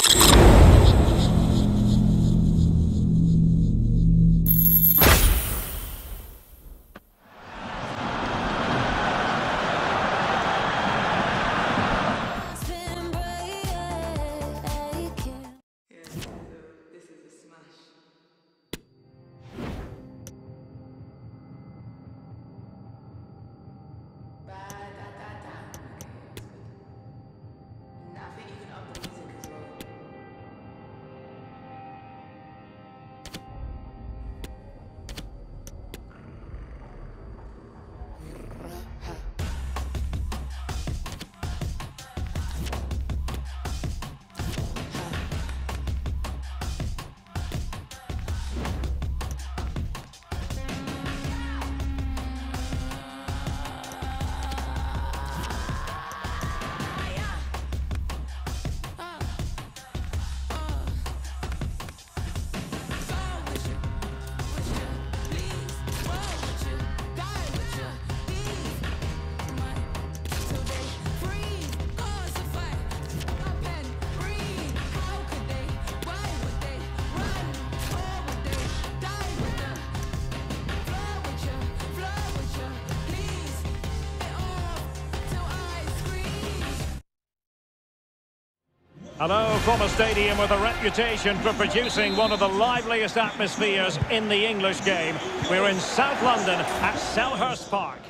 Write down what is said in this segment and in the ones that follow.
Hello from a stadium with a reputation for producing one of the liveliest atmospheres in the English game. We're in South London at Selhurst Park.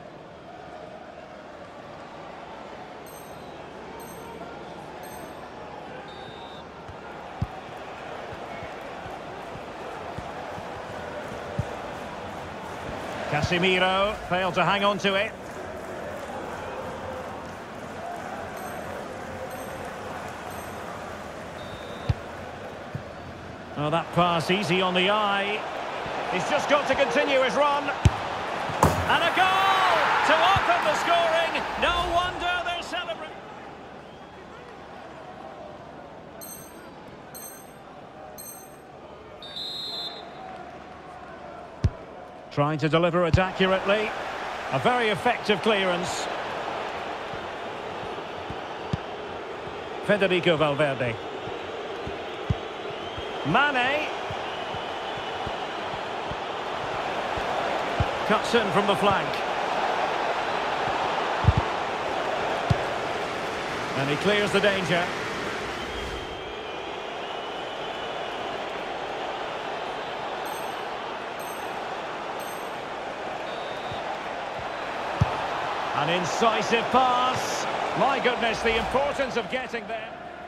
Casemiro failed to hang on to it. Oh, that pass easy on the eye. He's just got to continue his run. And a goal to open the scoring. No wonder they're celebrating. Trying to deliver it accurately. A very effective clearance. Federico Valverde. Mane. Cuts in from the flank. And he clears the danger. An incisive pass. My goodness, the importance of getting there.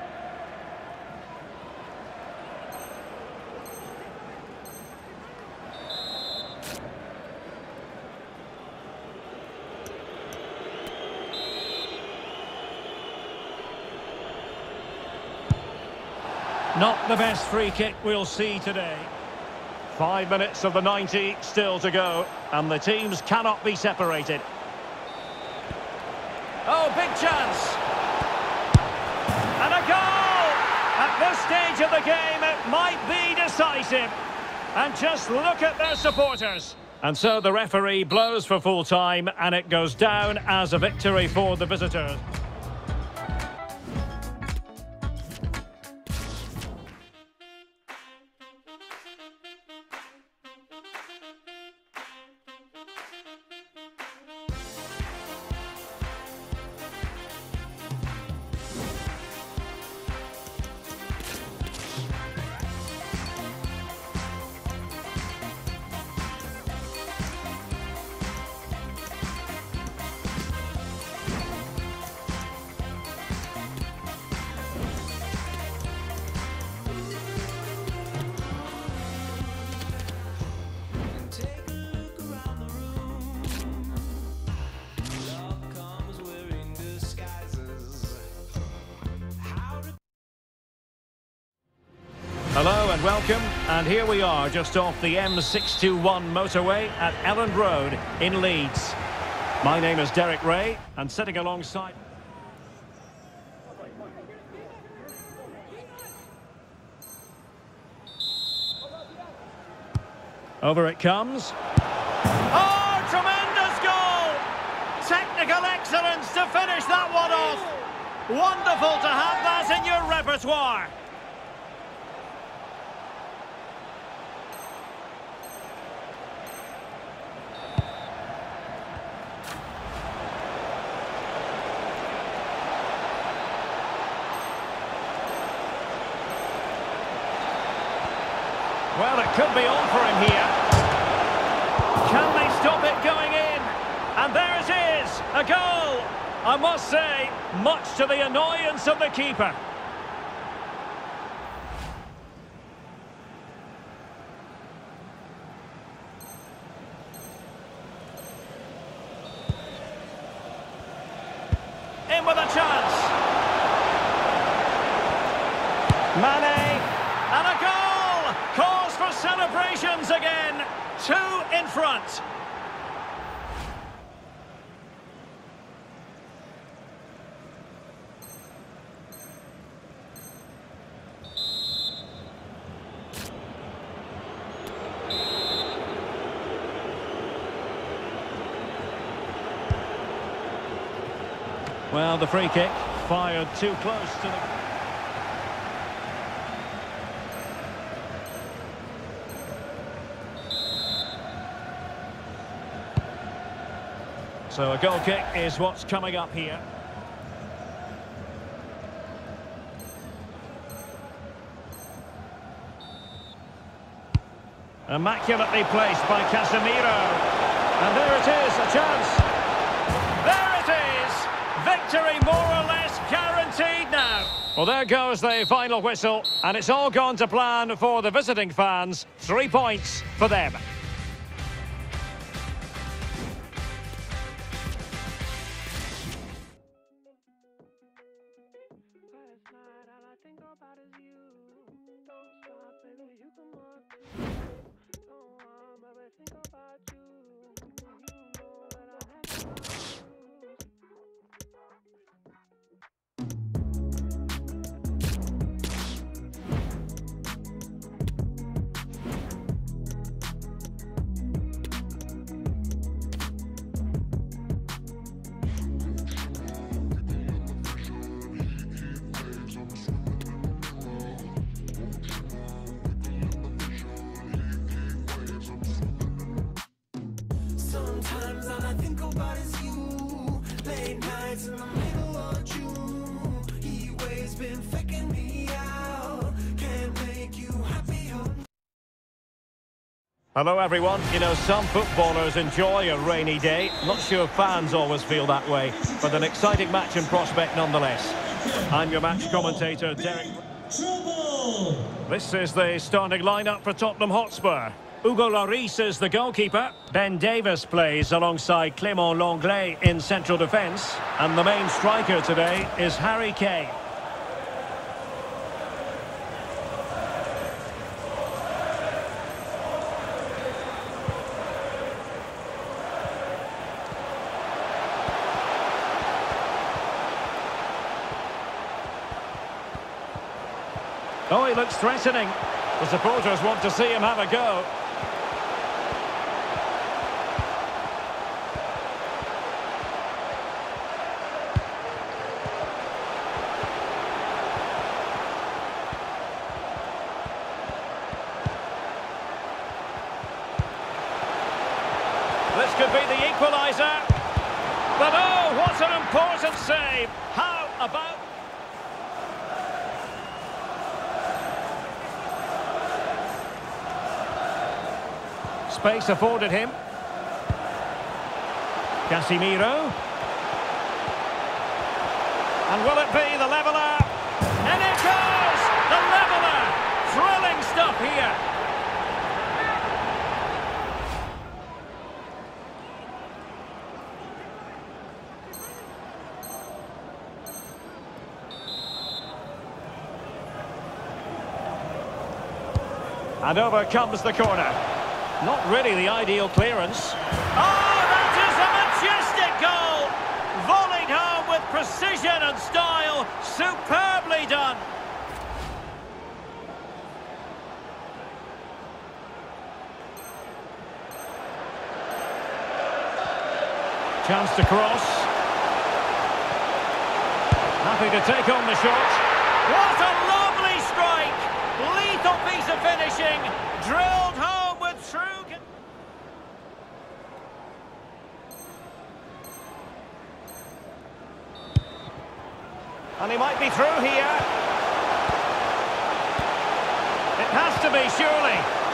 Not the best free kick we'll see today. 5 minutes of the 90 still to go, and the teams cannot be separated. Oh, big chance! And a goal! At this stage of the game, it might be decisive. And just look at their supporters. And so the referee blows for full time, and it goes down as a victory for the visitors. Hello and welcome, and here we are just off the M621 motorway at Elland Road in Leeds. My name is Derek Ray, and sitting alongside... Over it comes. Oh, tremendous goal! Technical excellence to finish that one off. Wonderful to have that in your repertoire. Well, it could be on for him here. Can they stop it going in? And there it is, a goal! I must say, much to the annoyance of the keeper. In with a chance. Mane, and a goal! Cause for celebrations again. 2 in front. Well, the free kick fired too close to the... So a goal kick is what's coming up here. Immaculately placed by Casemiro. And there it is, a chance. There it is! Victory more or less guaranteed now. Well, there goes the final whistle, and it's all gone to plan for the visiting fans. 3 points for them. Sometimes all I think about is you. Late nights in the middle of June. Heat waves been faking me out. Can't make you happier. Hello everyone. You know, some footballers enjoy a rainy day. Not sure fans always feel that way, but an exciting match in prospect nonetheless. I'm your match commentator, Derek. This is the starting lineup for Tottenham Hotspur. Hugo Lloris is the goalkeeper. Ben Davies plays alongside Clément Lenglet in central defence. And the main striker today is Harry Kane. Oh, he looks threatening. The supporters want to see him have a go. This could be the equaliser. But oh, what an important save. How about... Space afforded him. Casemiro. And will it be the leveller? And it goes! The leveller! Thrilling stuff here. And over comes the corner. Not really the ideal clearance. Oh, that is a majestic goal! Volleyed home with precision and style. Superbly done. Chance to cross. Happy to take on the shot. What a lovely strike! Lethal piece of finishing. Drilled home with true... And he might be through here. It has to be, surely.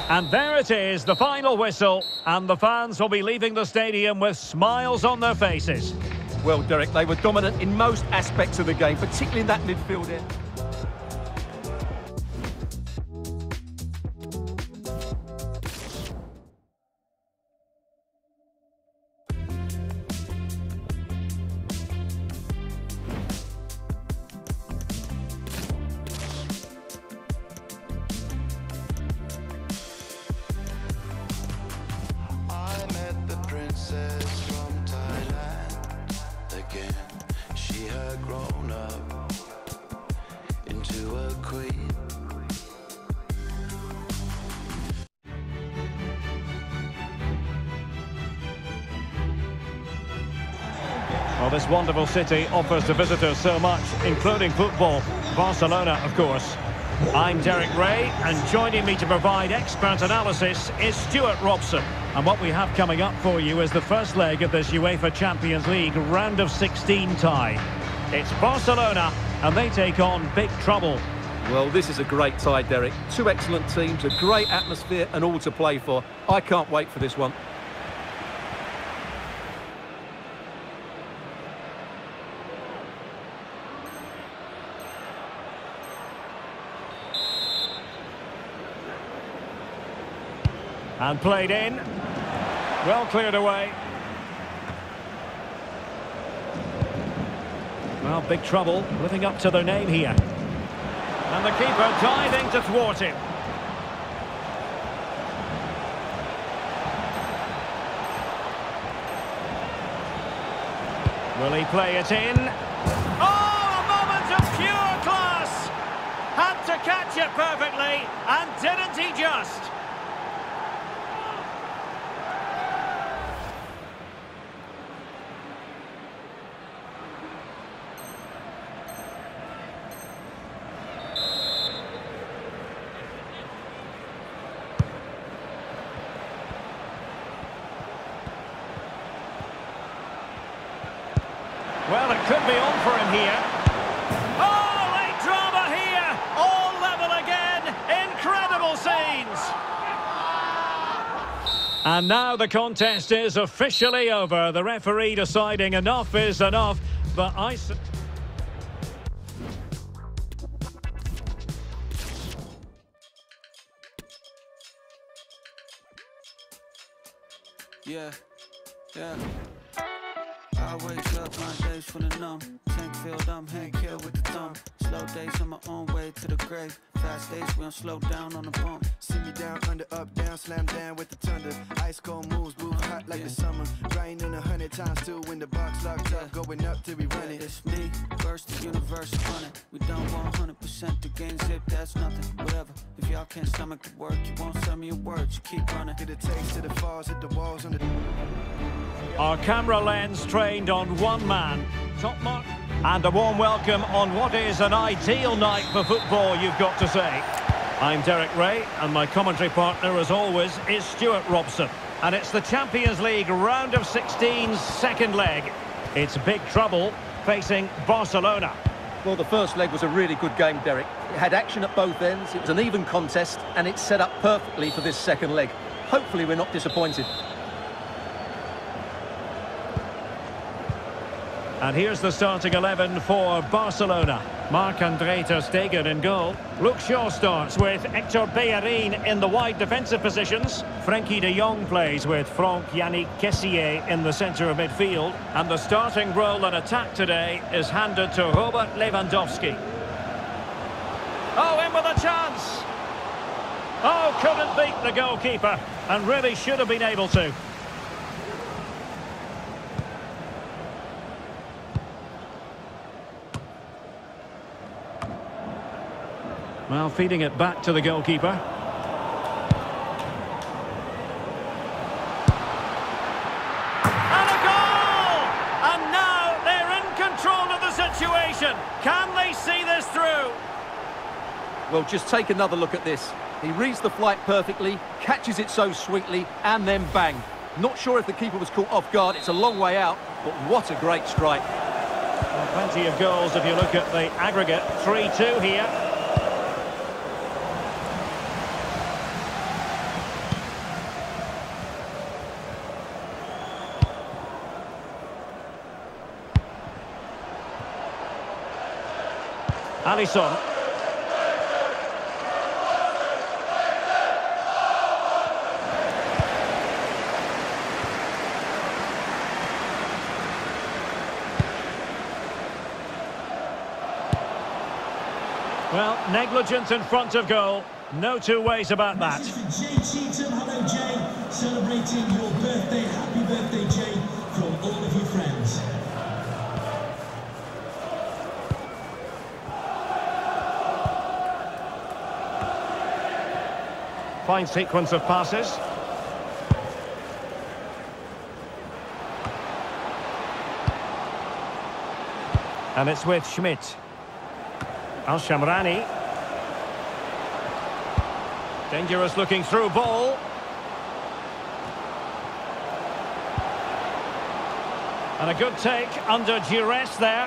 And there it is, the final whistle, and the fans will be leaving the stadium with smiles on their faces. Well, Derek, they were dominant in most aspects of the game, particularly in that midfield end. Grown up into a queen. Well, this wonderful city offers the visitors so much, including football. Barcelona, of course. I'm Derek Ray, and joining me to provide expert analysis is Stuart Robson. And what we have coming up for you is the first leg of this UEFA Champions League round of 16 tie. It's Barcelona, and they take on big trouble. Well, this is a great tie, Derek. Two excellent teams, a great atmosphere and all to play for. I can't wait for this one. And played in. Well cleared away. Well, big trouble, living up to their name here. And the keeper diving to thwart him. Will he play it in? Oh, a moment of pure class! Had to catch it perfectly, and didn't he just? Well, it could be on for him here. Oh, late drama here. All level again. Incredible scenes. And now the contest is officially over. The referee deciding enough is enough. But Yeah. I wake up, my days full of numb. Tank filled, I'm hand kill with the thumb. Slow days on my own way to the grave. Fast days, we don't slow down on the bump. See me down, under, up, down, slam down with the thunder. Ice cold moves, move hot like the summer. Grinding 100 times too when the box locked up, going up till we run it. It's me versus the universe running. We don't want 100%, the game zip, that's nothing. Whatever, if y'all can't stomach the work, you won't send me a word, you keep running. Get a taste of the falls, hit the walls on the... our camera lens trained on one man. Top mark. And a warm welcome on what is an ideal night for football, you've got to say. I'm Derek Ray, and my commentary partner, as always, is Stuart Robson. And it's the Champions League round of 16's second leg. It's big trouble facing Barcelona. Well, the first leg was a really good game, Derek. It had action at both ends, it was an even contest, and it's set up perfectly for this second leg. Hopefully we're not disappointed. And here's the starting 11 for Barcelona. Marc-André ter Stegen in goal. Luke Shaw starts with Hector Bellerin in the wide defensive positions. Frenkie de Jong plays with Franck-Yannick Kessié in the centre of midfield. And the starting role in attack today is handed to Robert Lewandowski. Oh, in with a chance! Oh, couldn't beat the goalkeeper, and really should have been able to. Well, feeding it back to the goalkeeper. And a goal! And now they're in control of the situation. Can they see this through? Well, just take another look at this. He reads the flight perfectly, catches it so sweetly, and then bang. Not sure if the keeper was caught off guard. It's a long way out, but what a great strike. Well, plenty of goals if you look at the aggregate. 3-2 here. Alisson. Well, negligence in front of goal. No two ways about that. This is Jay Cheatham. Hello, Jay. Celebrating your birthday. Happy birthday, Jay, from all of your friends. Fine sequence of passes. And it's with Schmidt. Al-Shamrani. Dangerous looking through ball. And a good take under duress there.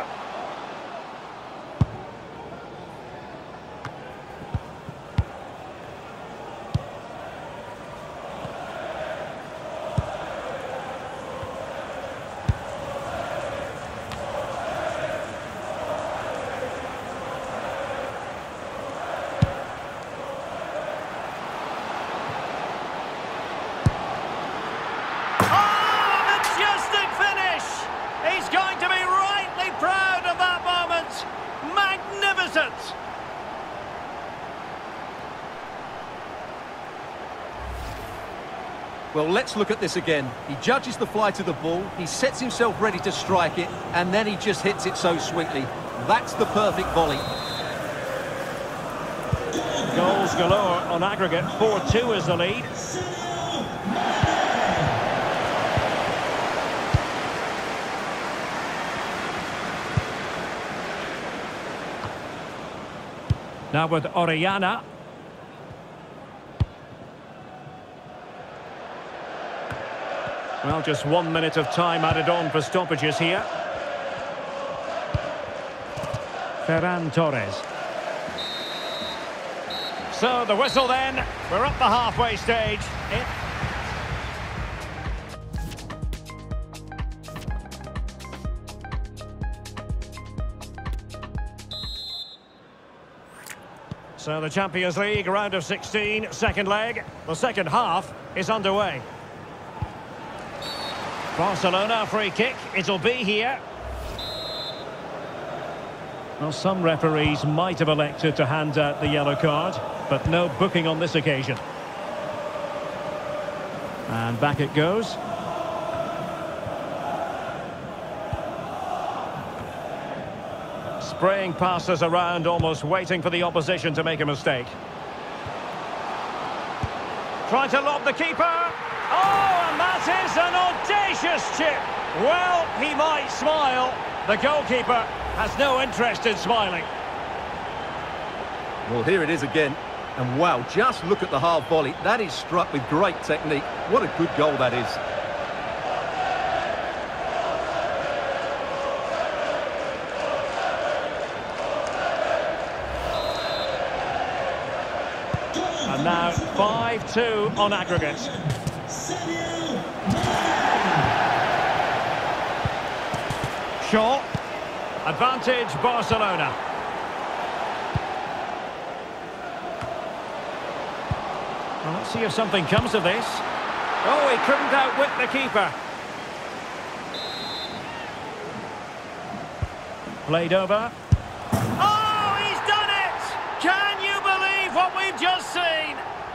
Well, let's look at this again. He judges the flight of the ball, he sets himself ready to strike it, and then he just hits it so sweetly. That's the perfect volley. Goals galore on aggregate. 4-2 is the lead. Now with Orellana. Well, just 1 minute of time added on for stoppages here. Ferran Torres. So the whistle then. We're up the halfway stage. So the Champions League round of 16, second leg. The second half is underway. Barcelona free kick, it'll be here. Well, some referees might have elected to hand out the yellow card, but no booking on this occasion. And back it goes. Spraying passes around, almost waiting for the opposition to make a mistake. Trying to lob the keeper. Oh, and that is an audacious chip. Well, he might smile. The goalkeeper has no interest in smiling. Well, here it is again. And wow, just look at the half volley. That is struck with great technique. What a good goal that is. And now 5-2 on aggregate. Shaw. Advantage Barcelona. Well, let's see if something comes of this. Oh, he couldn't outwit the keeper. Played over. Oh, he's done it! Can you believe what we've just seen?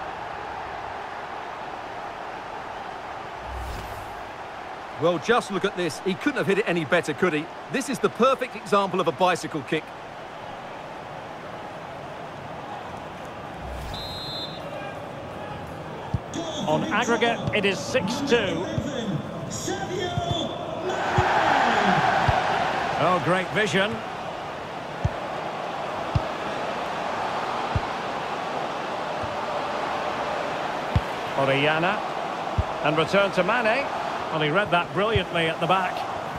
Well, just look at this. He couldn't have hit it any better, could he? This is the perfect example of a bicycle kick. On aggregate, it is 6-2. Oh, great vision. Orellana. And return to Mane. Well, he read that brilliantly at the back.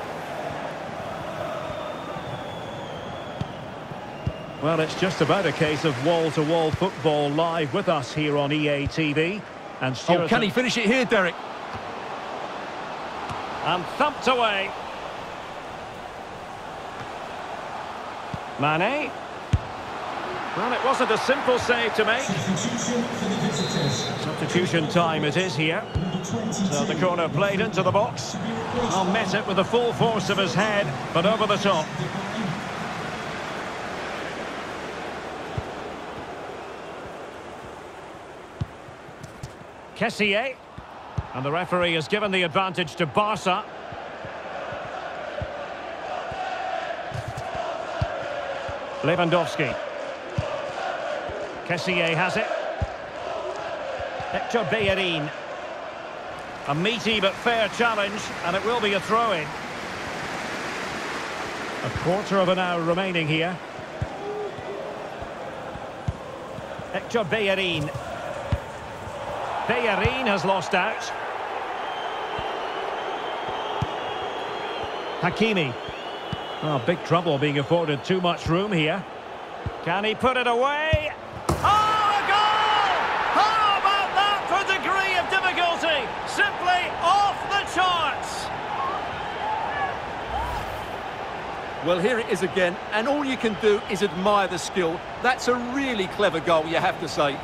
Well, it's just about a case of wall-to-wall football live with us here on EA TV. And Oh, can he finish it here, Derek? And thumped away. Mane. Well, it wasn't a simple save to make. Substitution for the visitors. Substitution time it is here. Number 22. So the corner played into the box. Well, met it with the full force of his head, but over the top. Kessié. And the referee has given the advantage to Barca. Lewandowski. Kessié has it. Hector Bellerin. A meaty but fair challenge, and it will be a throw-in. A quarter of an hour remaining here. Hector Bellerin. Bellerin has lost out. Hakimi. Oh, big trouble being afforded too much room here. Can he put it away? Oh, a goal! How about that for degree of difficulty? Simply off the charts. Well, here it is again, and all you can do is admire the skill. That's a really clever goal, you have to say.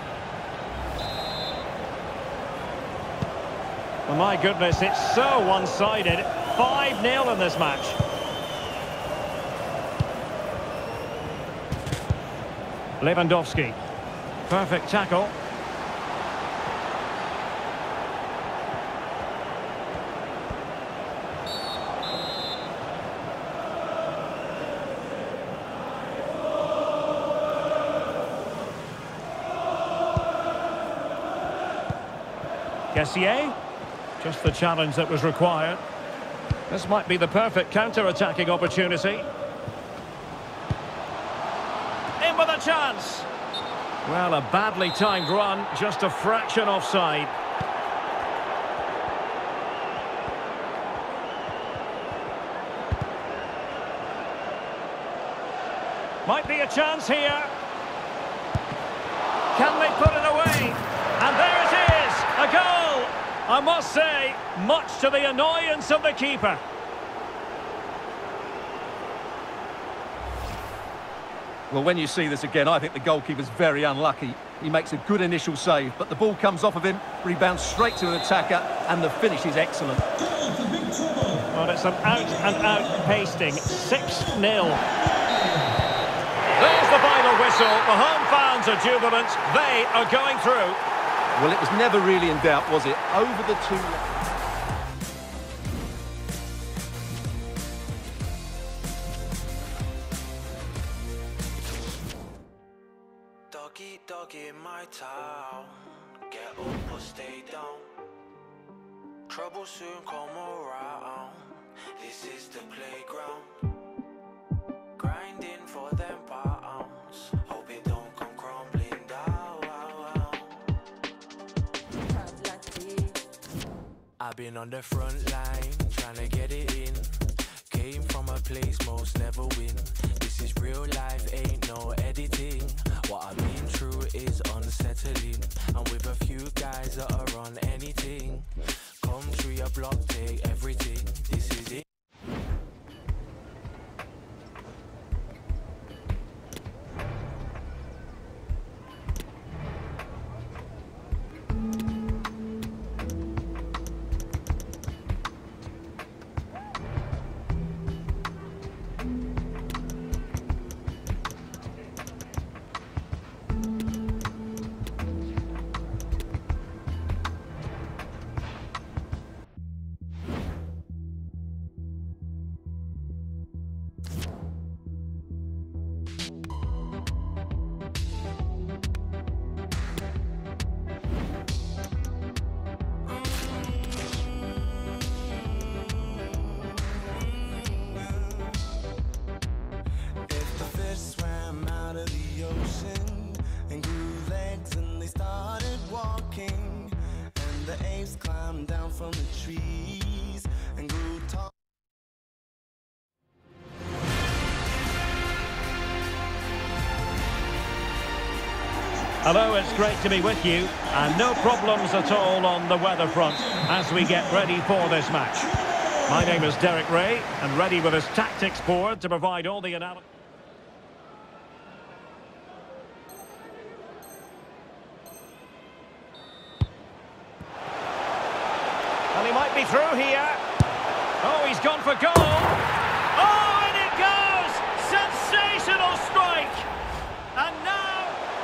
Well, my goodness, it's so one-sided. 5-0 in this match. Lewandowski. Perfect tackle. Kessié. Just the challenge that was required. This might be the perfect counter-attacking opportunity. In with a chance. Well, a badly timed run, just a fraction offside. Might be a chance here. Can they put it away? And there it is, a goal! I must say, much to the annoyance of the keeper. Well, when you see this again, I think the goalkeeper's very unlucky. He makes a good initial save, but the ball comes off of him, rebounds straight to an attacker, and the finish is excellent. Goal for big trouble. Well, it's an out-and-out pasting, 6-0. There's the final whistle. The home fans are jubilant. They are going through. Well, it was never really in doubt, was it? Over the two... Doggy, doggy in my town. Get up or stay down. Trouble soon come around. This is the playground. Grinding for them pounds. Hope it don't come crumbling down. I've been on the front line, trying to get it in. Came from a place most never win. This is real life, ain't no editing. What I've been through is unsettling. I'm with a few guys that are on anything. Come through your block, take everything. This is it. Climbed down from the trees and grew tall. Hello, it's great to be with you, and no problems at all on the weather front as we get ready for this match. My name is Derek Ray, and ready with his tactics board to provide all the analysis. And he might be through here. Oh, he's gone for goal. Oh, and it goes! Sensational strike! And now...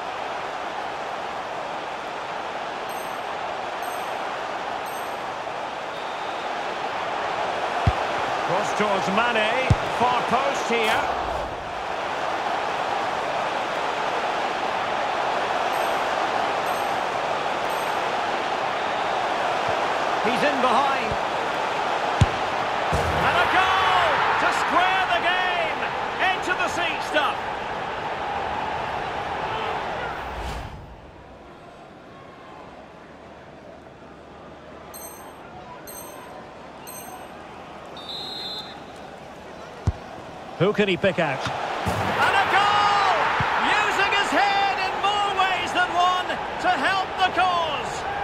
Cross towards Mane. Far post here. He's in behind. And a goal to square the game. Into the seat stuff. Who can he pick out? And a goal! Using his head in more ways than one to help the cause.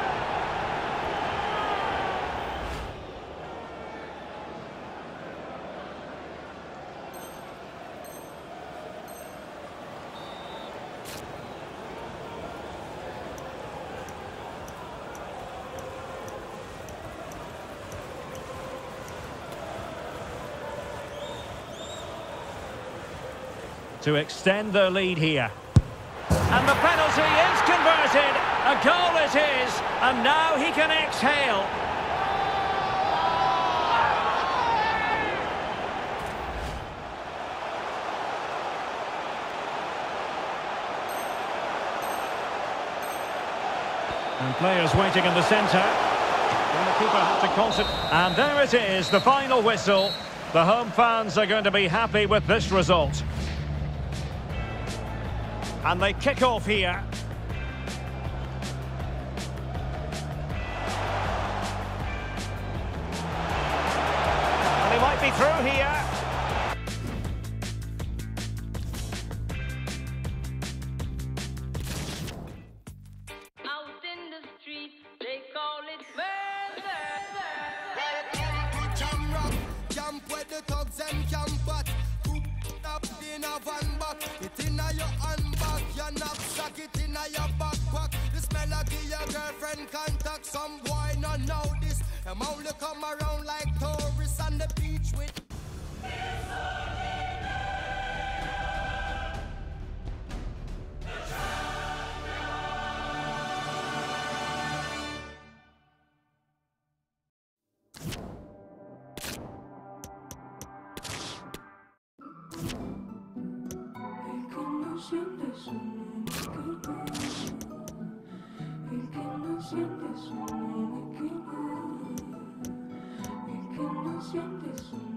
To extend their lead here. And the penalty is converted. A goal it is. And now he can exhale. And players waiting in the centre. And the keeper has to concentrate. And there it is, the final whistle. The home fans are going to be happy with this result. And they kick off here. And they might be through here. Out in the street, they call it murder. Camp where the thugs and camp at. Up in a van back, it in a your handbag, your knapsack, it in a your backpack. This melody your girlfriend contact. Some boy not know this. Them only come around like tourists on the beach with. Sientes